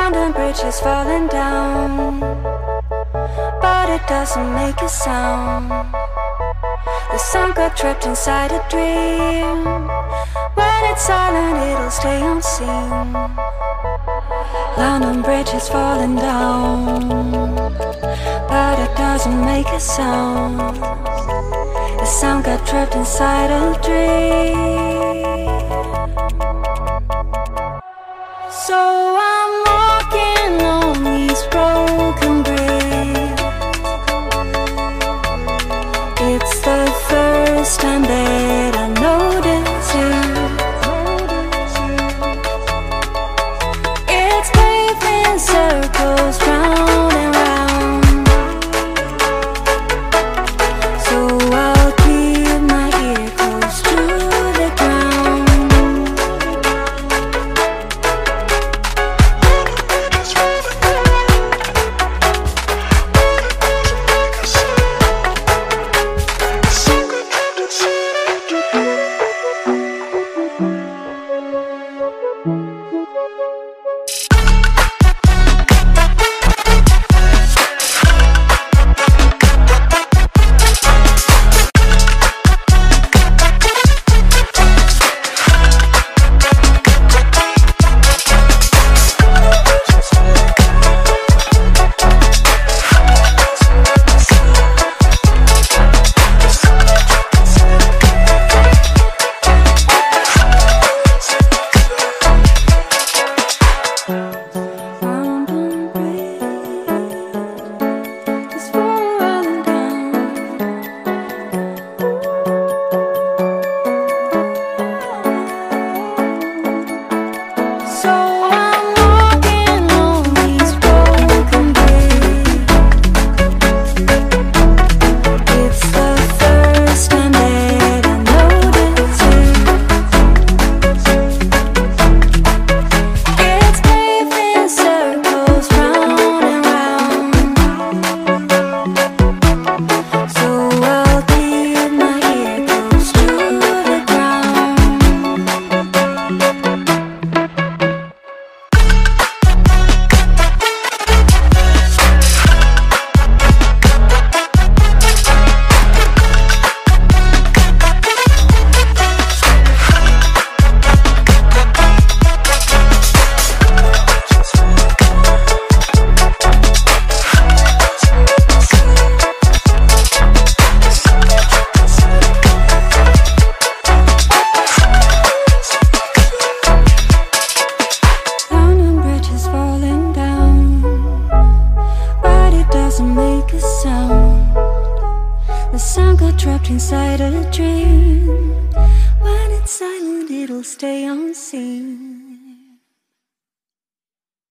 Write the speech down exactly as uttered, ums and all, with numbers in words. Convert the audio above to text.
London Bridge is falling down, but it doesn't make a sound. The sound got trapped inside a dream. When it's silent, it'll stay unseen. London Bridge is falling down, but it doesn't make a sound. The sound got trapped inside a dream. So I'm walking on these broken bricks. It's the first time that I notice you. It's paving circles round and round. So I'll keep my ear close to the ground. The sound got trapped inside a dream. When it's silent, it'll stay unseen.